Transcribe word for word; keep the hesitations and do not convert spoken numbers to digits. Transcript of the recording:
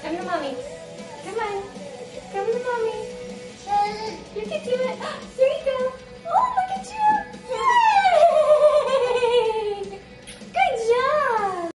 Come to mommy. Come on. Come to mommy. You can do it.